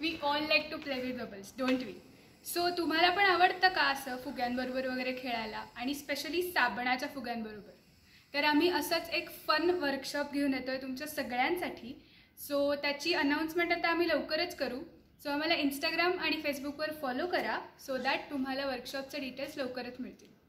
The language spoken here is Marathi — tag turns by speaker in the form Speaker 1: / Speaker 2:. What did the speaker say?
Speaker 1: We all like to play with bubbles, don't we? So तुम्हाला पण आवडतं का असं फुग्यांबरोबर वगैरे खेळायला, आणि स्पेशली साबणाच्या फुग्यांबरोबर? तर आम्ही असंच एक फन वर्कशॉप घेऊन येतो आहे तुमच्या सगळ्यांसाठी. सो त्याची अनाउन्समेंट आता आम्ही लवकरच करू. सो आम्हाला इंस्टाग्राम आणि फेसबुकवर फॉलो करा, सो दॅट तुम्हाला वर्कशॉपचे डिटेल्स लवकरच मिळतील.